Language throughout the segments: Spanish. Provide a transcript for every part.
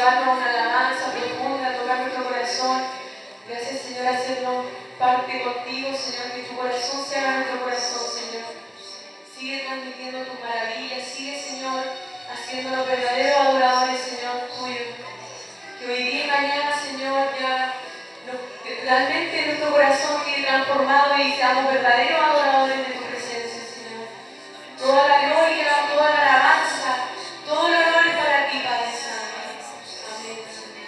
llevarnos a una alabanza profunda, tocar nuestro corazón. Gracias, Señor, hacernos parte contigo, Señor, que tu corazón se haga nuestro corazón, Señor. Sigue transmitiendo tus maravillas, sigue, Señor, haciéndonos verdaderos adoradores, Señor, tuyo. Que hoy día y mañana, Señor, que realmente nuestro corazón quede transformado y seamos verdaderos adoradores de tu presencia, Señor. Toda la gloria, toda la alabanza, todo el honor es para ti, Padre Santo. Amén.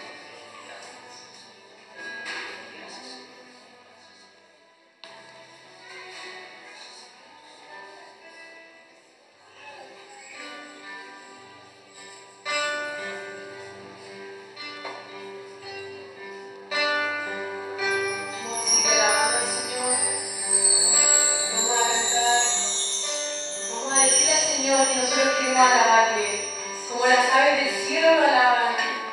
Señor, que nosotros queremos alabarle, como las aves del cielo lo alaban,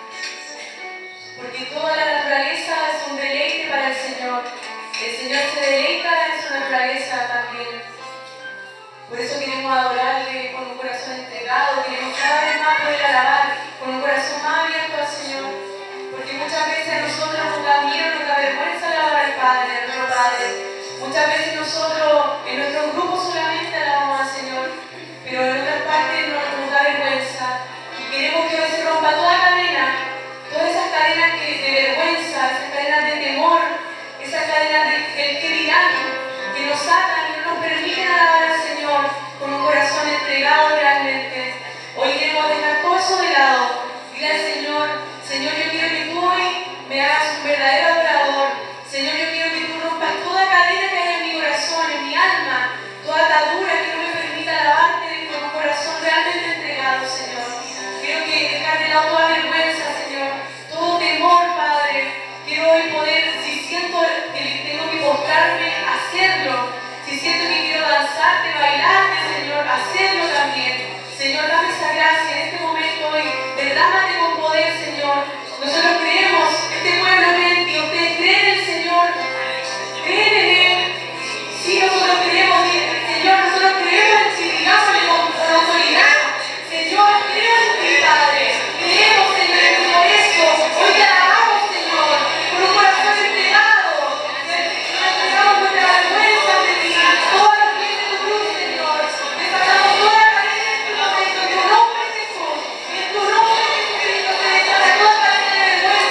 porque toda la naturaleza es un deleite para el Señor. El Señor se deleita en su naturaleza también. Por eso queremos adorarle con un corazón entregado, queremos cada vez más poder alabar con un corazón más abierto al Señor, porque muchas veces a nosotros nos da miedo, nos da vergüenza alabar al Padre, a nuestro Padre. Muchas veces nosotros en nuestros grupos solamente alabamos al Señor, pero en otras partes nos da vergüenza y queremos que hoy se rompa toda cadena, todas esas cadenas de vergüenza, esas cadenas de temor, esas cadenas del que dirán, que nos atan y no nos permiten alabar al Señor con un corazón entregado realmente. Hoy queremos dejar todo eso de lado, dile al Señor, Señor, yo quiero que tú hoy me hagas un verdadero adorador. Señor, yo quiero que tú rompas toda cadena que hay en mi corazón, en mi alma, toda atadura que no me permita alabarte con un corazón realmente entregado, Señor. Quiero que dejar de lado toda vergüenza, Señor, todo temor, Padre. Quiero hoy poder, si siento que tengo que postrarme, hacerlo. Si siento que quiero danzarte, bailarte, Señor, hacerlo también. Señor, dame esa gracia en este momento hoy. Derrámate con poder, Señor. Nosotros creemos, este pueblo cree en ti. Ustedes creen en el Señor. Creen en Él. Sí, nosotros creemos, Señor, nosotros creemos en ti. Digámosle con autoridad. Señor, creo en ti, Padre. Creemos, Señor, en todo esto. Hoy te alabamos, Señor, con un corazón entregado. Entregamos nuestra vergüenza de ti. Todos los pies de tu cruz, Señor. Te sacamos toda la cadena en tu momento. En tu nombre, Jesús. En tu nombre, Jesucristo, te desata toda cadena de vergüenza.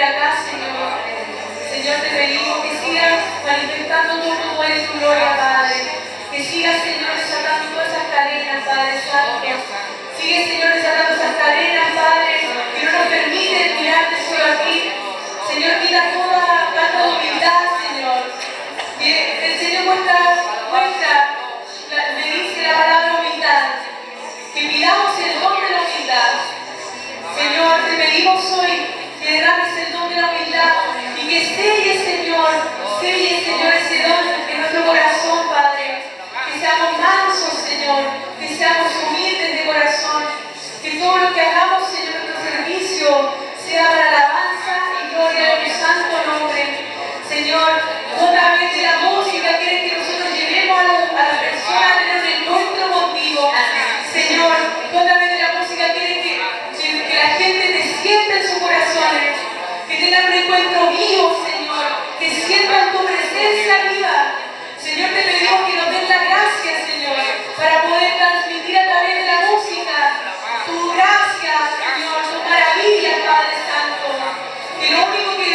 nombre acá, Señor. Señor, te pedimos que sigas manifestando todo tu poder y tu gloria, Padre. Que sigas, Señor, desatando todas esas cadenas, Padre Santo. Sigue, Señor, desatando esas cadenas, Padre, que no nos permiten mirarte solo a ti. Señor, quita toda falta de humildad, Señor. Que el Señor me dice la palabra humildad. Que pidamos el don de la humildad. Señor, te pedimos hoy que derrames el don de la humildad y que selle, Señor, ese don en nuestro corazón, Padre. Que seamos mansos, Señor, que seamos humildes de corazón, que todo lo que hagamos, Señor, en nuestro servicio sea para alabanza y gloria de tu santo nombre. Señor, otra vez de la música quieres que nosotros llevemos a las personas a tener un encuentro contigo. Señor, otra vez de la música quieres que la gente te sienta en sus corazones, que tengan un encuentro vivo, Señor, que sientan tu presencia viva. Señor, te pedimos que nos den la gracia, Señor, para poder transmitir a través de la música tu gracia, Señor, tu maravilla, Padre Santo. Que lo único que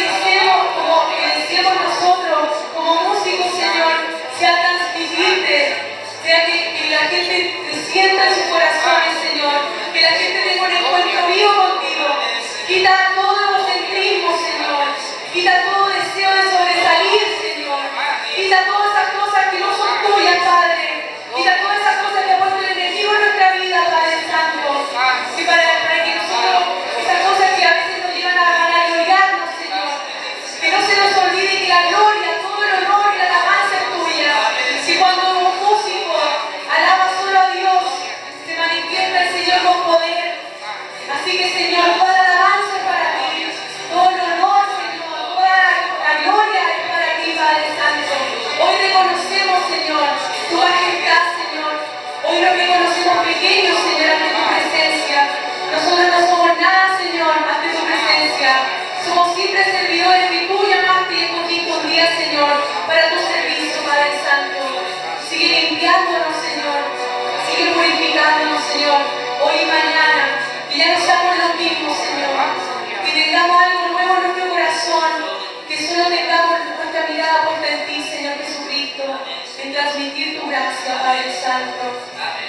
deseemos nosotros como músicos, Señor, sea transmitirte, sea que la gente te sienta en sus corazones, Señor, que la gente tenga un encuentro vivo contigo. Quita todo egocentrismo, Señor, quita todo deseo de sobresalir, Señor, quita todas esas cosas que no son tuyas, Padre, quita todas esas cosas que ha puesto el enemigo en nuestra vida, Padre Santo, que para que nosotros, esas cosas que a veces nos llevan a gloriarnos, Señor, que no se nos olvide que la gloria, todo el honor y la alabanza es tuya, que cuando un músico alaba solo a Dios, se manifiesta el Señor con poder. Así que, Señor, toda la alabanza es para ti, todo el honor, Señor, toda la gloria es para ti, Padre Santo. Hoy reconocemos, Señor, tu majestad, Señor. Hoy nos reconocemos pequeños, Señor, ante tu presencia. Nosotros no somos nada, Señor, ante tu presencia. Somos simples servidores que tú llamaste y escogiste un día, Señor, para tu servicio, Padre Santo. Sigue limpiándonos, Señor. Sigue purificándonos, Señor, hoy y mañana. Que ya no seamos los mismos, Señor. Que tengamos algo nuevo en nuestro corazón. Que solo tengamos nuestra mirada puesta en ti, Señor Jesucristo. En transmitir tu gracia, Padre Santo.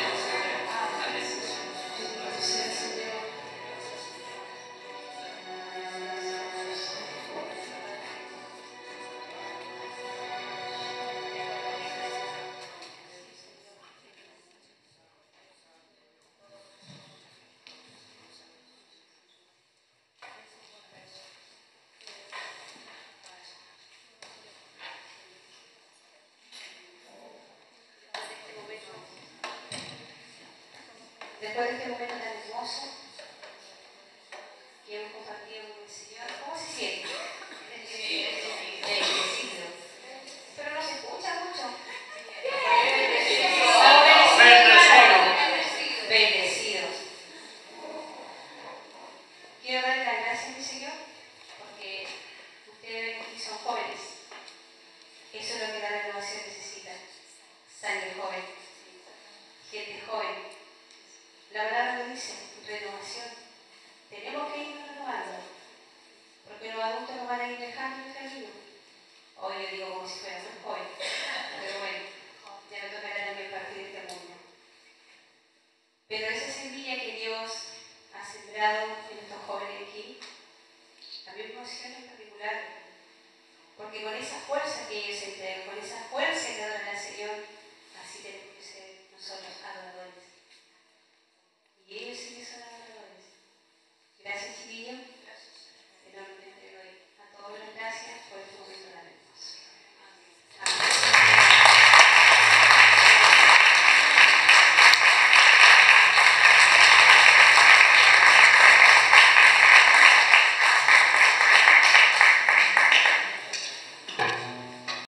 Después de este momento tan hermoso que hemos compartido con el Señor, ¿cómo se siente? Bendecido. Pero no se escucha mucho. Bendecidos. Quiero darle las gracias a mi Señor porque ustedes aquí son jóvenes. Eso es lo que la renovación necesita. Sangre joven, gente joven. La palabra lo dice, renovación. Tenemos que irnos renovando, porque los adultos nos van a ir dejando el camino. Hoy yo digo como si fuera muy joven, pero bueno, ya me tocará también partir de este mundo. Pero esa semilla que Dios ha sembrado en estos jóvenes aquí, a mí me emociona en particular, porque con esa fuerza que ellos entregan, con esa fuerza que adoran al Señor, así tenemos que ser nosotros adoradores.